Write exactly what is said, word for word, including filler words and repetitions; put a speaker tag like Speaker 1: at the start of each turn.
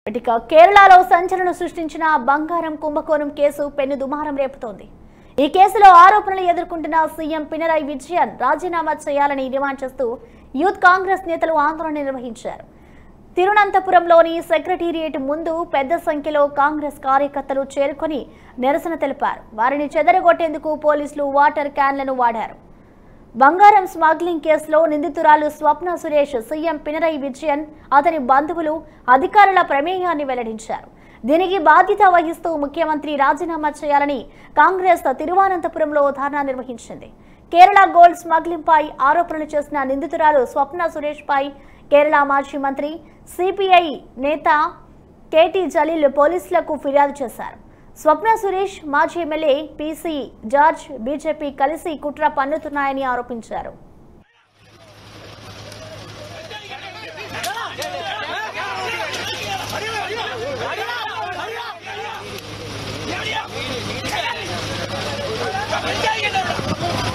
Speaker 1: ఇక కేరళలో సంచలనం సృష్టించిన బంగారం కుంభకోణం కేసు పెను దుమారం రేపుతోంది. ఈ కేసులో ఆరోపణలు ఎదుర్కొంటున్న సీఎం పినరయి విజయన్ రాజీనామా చేయాలని డిమాండ్ చేస్తూ యూత్ కాంగ్రెస్ నేతలు ఆందోళన నిర్వహించారు. తిరువనంతపురంలోని సెక్రటేరియట్ ముందు పెద్ద సంఖ్యలో కాంగ్రెస్ కార్యకర్తలు చేరుకొని నిరసన తెలిపారు. వారిని చెదరగొట్టేందుకు పోలీసులు వాటర్ క్యాన్లను వాడారు. బంగారం స్మగ్లింగ్ కేసులో నిందితురాలు స్వప్న సురేష్ సీఎం పినరయి విజయన్ అతని బంధువులు అధికారుల ప్రమేయాన్ని వెల్లడించారు. దీనికి బాధ్యత వహిస్తూ ముఖ్యమంత్రి రాజీనామా చేయాలని కాంగ్రెస్ తిరువనంతపురంలో ధర్నా నిర్వహించింది. కేరళ గోల్డ్ స్మగ్లింగ్ పై ఆరోపణలు చేసిన నిందితురాలు స్వప్న సురేష్ పై కేరళ మాజీ మంత్రి సిపిఐ నేత కేటీ జలీల్ పోలీసులకు ఫిర్యాదు చేశారు. స్వప్న సురేష్, మాజీ ఎమ్మెల్యే పీసీ జార్జ్ బీజేపీ కలిసి కుట్ర పన్నుతున్నాయని ఆరోపించారు.
Speaker 2: Yeah, yeah.